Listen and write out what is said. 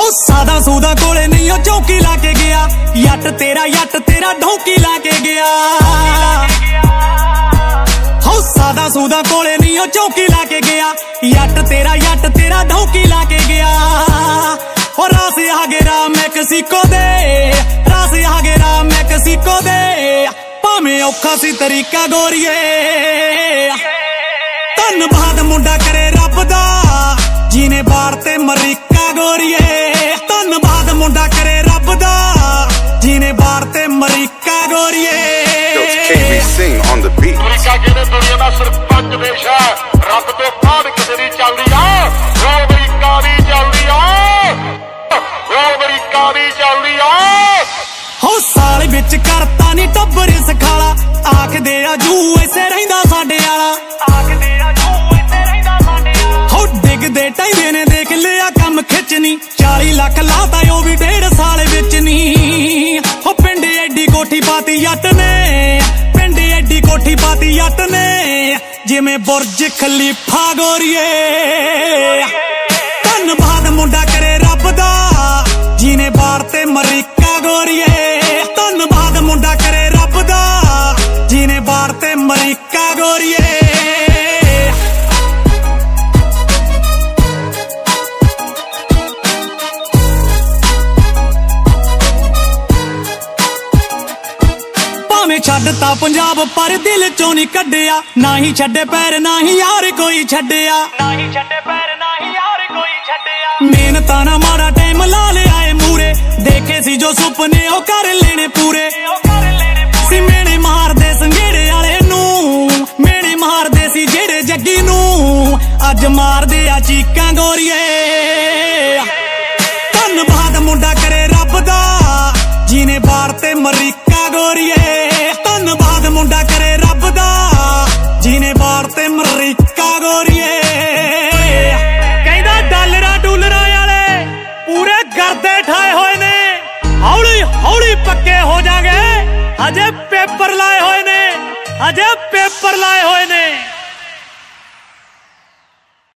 हो सादा सूदा कोले नहीं हो चौकी लाके गया, यट तेरा ढोंकी लाके गया। हो सादा सूदा कोले नहीं हो चौकी लाके गया, यट तेरा ढोंकी लाके गया। और रास आ गेरा मैक्सिको दे, रास आ गेरा मैक्सिको दे, भावें औखा सी तरीका गोरीए। धन्नवाद मुंडा करे रब दा, जिने बार ते मरीका गोरीए। धन्नवाद मुंडा करे रब दा, जिने बार ते मरीका गोरीए। अमरीका जिहड़े दुनिया दा सरपंच देश है, रब तो बाद किते दी चलदी आ, ओ अमरीका दी चलदी आ, ओ अमरीका दी चलदी आ। हो साल विच करता नी टब्बर सखाला, आखदे आ जू ऐसे रहिंदा साडे आला, आखदे आ जू ऐसे रहिंदा साडे आला। हो डिगदे टाइदे ने देख लिया कम खिचनी, 40 लाख लाता ओ भी 1.5 साल विच नी। हो पिंड एडी कोठी पाती जट ने, पिंड एडी कोठी पाती जट ने, जिवें बुर्ज खलीफा गोरीए। धन्नवाद मुंडा करे रब दा, जिने बार ते मरीका गोरीए। धन्नवाद मुंडा करे रब दा, जिने बार ते मरीका गोरीए। भावें छड्डता पंजाब पर दिल चों नहीं कड्डिया, ना ही छड्डे पैर ना ही यार कोई छड्डिया, ना ही छड्डे पैर ना ही यार कोई छड्डिया। मेहनतां ना माड़ा टाइम ला लिया ए मूरे, देखे सी जो सुपने ओ कर लेने पूरे। सी मेने मारदे संगेड़े आले नू, मेने मारदे सी जेड़े जग्गी नू, अज मारदे आ चीकां गोरीए। धन्नवाद मुंडा करे रब दा, जिने बार ते मरीका गोरीए। धन्नवाद मुंडा करे रब दा, जिने बार ते मरीका गोरीए। कहंदा डॉलरां डूलरां वाले पूरे गर्दे ठाए होए ने, हौली हौली पक्के हो जाएंगे, अजे पेपर लाए होए ने, अजे पेपर लाए होए ने।